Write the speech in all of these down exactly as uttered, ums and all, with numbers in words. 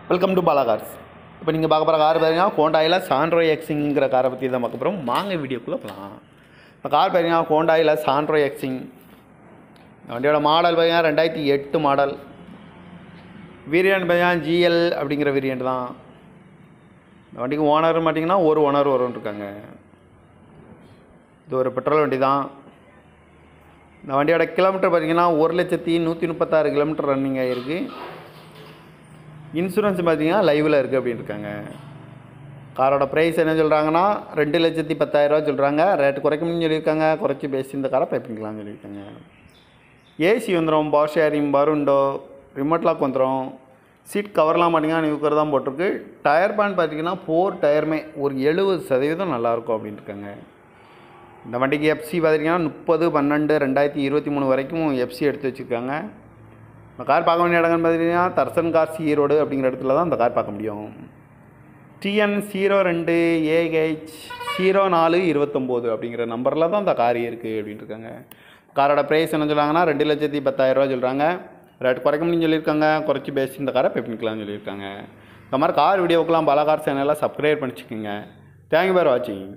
Welcome to Bala cars. இப்போ நீங்கள் பார்க்க போகிற கார் பார்த்தீங்கன்னா ஹோண்டாயில் சாண்ட்ரோ எக்ஸிங்கிற காரை பற்றி தான் பார்க்க போகிறோம். வாங்க வீடியோக்குள்ளே போகலாம். இப்போ கார் பார்த்தீங்கன்னா ஹோண்டாயில் சாண்ட்ரோ எக்ஸிங். வண்டியோட மாடல் பார்த்தீங்கன்னா ரெண்டாயிரத்தி எட்டு மாடல். வேரியண்ட் பார்த்தீங்கன்னா ஜிஎல் அப்படிங்கிற வேரியண்ட் தான். இந்த வண்டிக்கு ஓனர் பார்த்தீங்கன்னா ஒரு ஓனர் வரும் இருக்காங்க. இது ஒரு பெட்ரோல் வண்டி தான். இந்த வண்டியோட கிலோமீட்டர் பார்த்தீங்கன்னா ஒரு லட்சத்தி நூற்றி முப்பத்தாறு கிலோமீட்டர் ரன்னிங் ஆகிருக்கு. இன்சூரன்ஸ் பார்த்தீங்கன்னா லைவில் இருக்குது அப்படின்னு இருக்காங்க. காரோட ப்ரைஸ் என்ன சொல்கிறாங்கன்னா ரெண்டு லட்சத்தி பத்தாயிரரூவா சொல்கிறாங்க. ரேட்டு குறைக்கணும்னு சொல்லியிருக்காங்க. குறைச்சி பேசி இந்த காரை பை பண்ணிக்கலாம்னு சொல்லியிருக்காங்க. ஏசி வந்துடும், பவர் ஷேரிங், பருண்டோ, ரிமோட் லாக் வந்துடும். சீட் கவர்லாம் பார்த்தீங்கன்னா நியூக்கர் தான் போட்டிருக்கு. டயர் பேன் பார்த்தீங்கன்னா ஃபோர் டயருமே ஒரு எழுபது சதவீதம் நல்லாயிருக்கும் அப்படின்னு இருக்காங்க. இந்த வண்டிக்கு எஃப்சி பார்த்தீங்கன்னா முப்பது பன்னெண்டு ரெண்டாயிரத்தி இருபத்தி மூணு வரைக்கும் எஃப்சி எடுத்து வச்சுருக்காங்க. இந்த கார் பார்க்க வேண்டிய இடங்கள்னு பார்த்தீங்கன்னா தர்சன் கார்ஸ் ஈரோடு அப்படிங்கிற இடத்துல தான் இந்த கார் பார்க்க முடியும். டிஎன் ஜீரோ ரெண்டு ஏஹெச் ஜீரோ நாலு இருபத்தொம்போது அப்படிங்கிற நம்பரில் தான் இந்த கார் இருக்குது அப்படின்னு இருக்காங்க. காரோட ப்ரைஸ் என்ன சொல்கிறாங்கன்னா ரெண்டு லட்சத்தி பத்தாயிரரூவா சொல்கிறாங்க. ரேட் குறைக்கணும்னு சொல்லியிருக்காங்க. குறைச்சி பேசி இந்த காரை பை பண்ணிக்கலாம்னு சொல்லியிருக்காங்க. இந்த மாதிரி கார் வீடியோக்கெலாம் பாலா கார் சேனலில் சப்ஸ்கிரைப் பண்ணிச்சுக்கோங்க. தேங்க்யூ ஃபார் வாட்சிங்.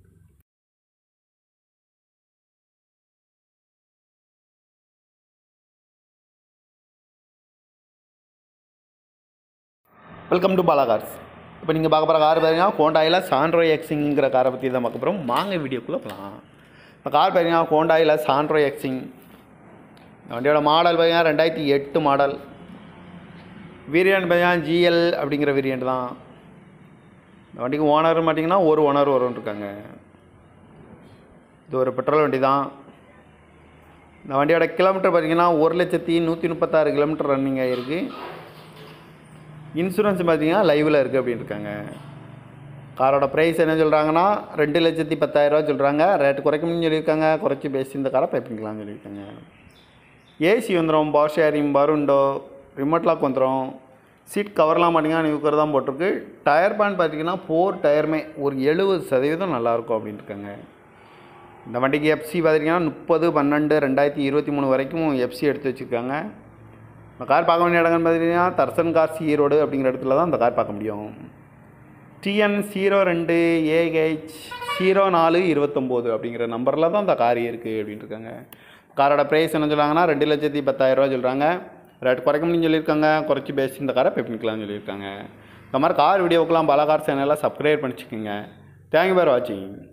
Welcome to Bala cars. இப்போ நீங்கள் பார்க்க போகிற கார் பார்த்தீங்கன்னா ஹோண்டாயில் சாண்ட்ரோ எக்ஸிங்கிற காரை பற்றி தான் பார்க்க போகிறோம். வாங்க வீடியோக்குள்ளே போகலாம். இப்போ கார் பார்த்தீங்கன்னா ஹோண்டாயில் சாண்ட்ரோ எக்ஸிங். இந்த வண்டியோட மாடல் பார்த்தீங்கன்னா ரெண்டாயிரத்தி எட்டு மாடல். வேரியண்ட் பார்த்தீங்கன்னா ஜிஎல் அப்படிங்கிற வேரியண்ட் தான். இந்த வண்டிக்கு ஓனர் பார்த்தீங்கன்னா ஒரு ஓனர் வரும் இருக்காங்க. இது ஒரு பெட்ரோல் வண்டி தான். இந்த வண்டியோட கிலோமீட்டர் பார்த்தீங்கன்னா ஒரு லட்சத்தி நூற்றி முப்பத்தாறு கிலோமீட்டர் ரன்னிங் ஆகிருக்கு. இன்சூரன்ஸ் பார்த்தீங்கன்னா லைவில் இருக்குது அப்படின்னு இருக்காங்க. காரோட ப்ரைஸ் என்ன சொல்கிறாங்கன்னா ரெண்டு லட்சத்தி பத்தாயிரரூவா சொல்கிறாங்க. ரேட்டு குறைக்கணும்னு சொல்லியிருக்காங்க. குறைச்சி பேசி இந்த காரை பை பண்ணிக்கலாம்னு சொல்லியிருக்காங்க. ஏசி வந்துடும், பவர் ஷேரிங், பருண்டோ, ரிமோட் லாக் வந்துடும். சீட் கவர்லாம் பார்த்தீங்கன்னா நியூக்கர் தான் போட்டிருக்கு. டயர் பேன் பார்த்தீங்கன்னா ஃபோர் டயருமே ஒரு எழுபது சதவீதம் நல்லாயிருக்கும் அப்படின்னு இருக்காங்க. இந்த வண்டிக்கு எஃப்சி பார்த்தீங்கன்னா முப்பது பன்னெண்டு ரெண்டாயிரத்தி இருபத்தி மூணு வரைக்கும் எஃப்சி எடுத்து வச்சுருக்காங்க. இந்த கார் பார்க்க வேண்டிய இடங்கள்னு பார்த்தீங்கன்னா தர்சன் கார்ஸ் ஈரோடு அப்படிங்கிற இடத்துல தான் இந்த கார் பார்க்க முடியும். டிஎன் ஜீரோ ரெண்டு ஏஹெச் ஜீரோ நாலு இருபத்தொம்போது அப்படிங்கிற நம்பரில் தான் இந்த கார் இருக்குது அப்படின்னு இருக்காங்க. காரோட ப்ரைஸ் என்ன சொல்கிறாங்கன்னா ரெண்டு லட்சத்தி பத்தாயிரரூவா சொல்கிறாங்க. ரேட் குறைக்கணும்னு சொல்லியிருக்காங்க. குறைச்சி பேசி இந்த காரை பை பண்ணிக்கலாம்னு சொல்லியிருக்காங்க. இந்த மாதிரி கார் வீடியோக்கெலாம் பாலா கார் சேனலில் சப்ஸ்கிரைப் பண்ணிச்சுக்கோங்க. தேங்க்யூ ஃபார் வாட்சிங்.